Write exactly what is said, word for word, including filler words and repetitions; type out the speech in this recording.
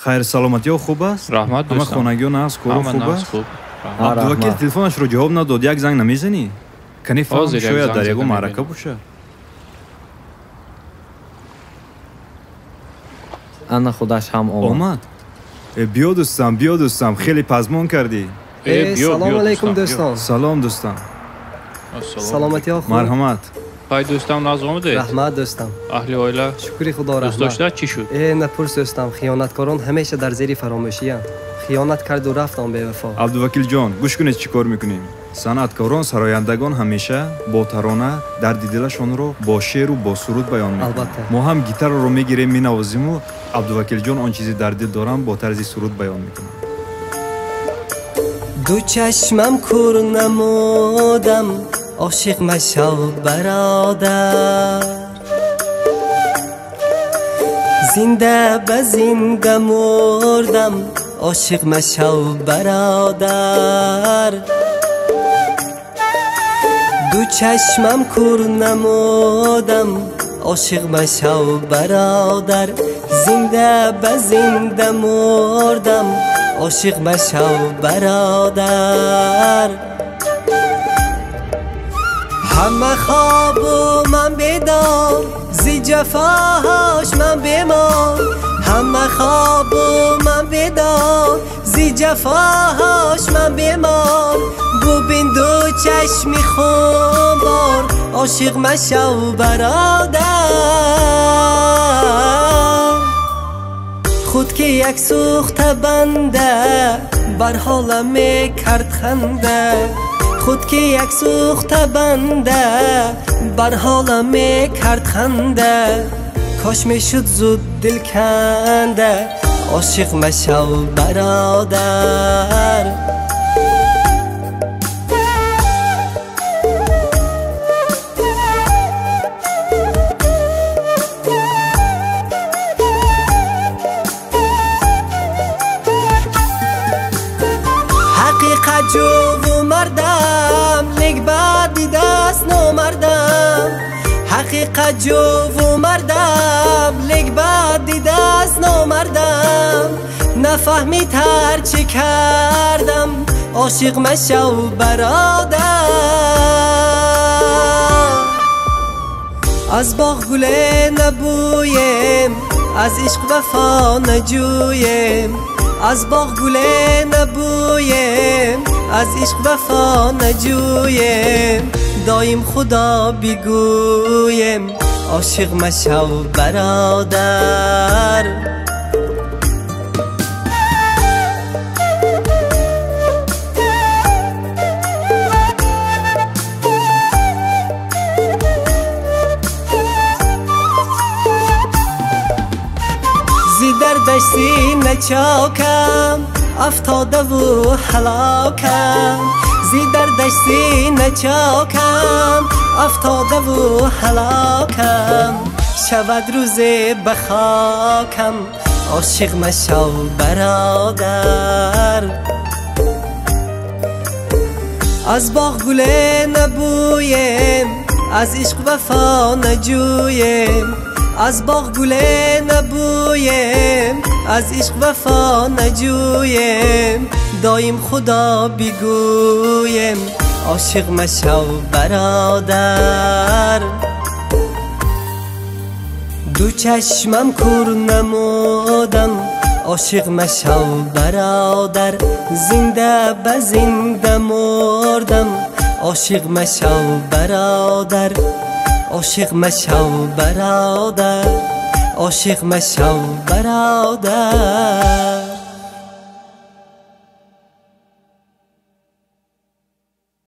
خیر سلامتی خوب است؟ رحمت دوستم. همه خانگیان هست؟ کارو خوب است؟ خوب. عبدالوکیل تلفنش رو جواب نداد، یک زنگ نمیزنی؟ کنی فهم شاید در یکو معرکه باشه. انا خودش هم آمد. آمد؟ بیا دوستم بیا دوستم، خیلی پزمان کردی. سلام علیکم دوستان. سلام دوستم. سلامتی ها خوب. مرحمت. های دوستم ناز آمده؟ رحمت دوستم. اهل و عائله؟ شکری خدا رحمت. دوست داشته چی شد؟ ای نپرس دوستم، خیانتکاران همیشه در زیر فراموشی اند. خیانت کرد و رفتم به وفا. عبدالوکیل جان گوش کنید چی کار میکنیم. صنعتکاران سرایندگان همیشه با ترانه درد دلشون رو با شعر و با سرود بیان میکنن. البته ما هم گیتار رو میگیریم مینوازیم و عبدالوکیل جان آن چیزی در دل دارم با طرز سرود بیان میکنن. دو چشمم کور نمودم، عاشق مشو برادر، زنده به زنده مردم، عاشق مشو برادر. دو چشمم کور نمودم، عاشق مشو برادر، زنده به زنده مردم، عاشق مشو برادر. همه خواب و من بیدار، زی جفاهاش من بیمار. همه خواب و من بیدار، زی جفاهاش من بیمار. ببین دو چشمی خونبار، عاشق مشو برادر. خود که یک سوخته بنده، بر حالم میکرد خنده. خود که یک سوخته بنده، بر حالم میکرد خنده. کاش میشد زود دل کنده، عاشق مشو برادر. حقیقت جو و مردم، لیک بعد دست نمردم. حقیقت جو و مردم، لیک بعد دست نمردم. نفهمی تر چی کردم، عاشق مشو برادر. از باغ گل نبویم، از عشق وفا نجویم. از باغ گل نبویم، از عشق وفا نجویم. دایم خدا بگویم، عاشق مشو برادر. زی در دشتی نچاکم، افتاده و حلاکم. زی در دشتی نچاکم، افتاده و حلاکم. شود روزه بخاکم، عاشق مشو برادر. از باغ گل نبویم، از عشق وفا نجویم. از باغ گل نبویم، از عشق وفا نجویم. دایم خدا بگویم، عاشق مشو برادر. دو چشمم کور نمودم، عاشق مشو برادر. زنده به زنده مردم، عاشق مشو برادر. عاشق مشو برادر، عاشق مشو برادر.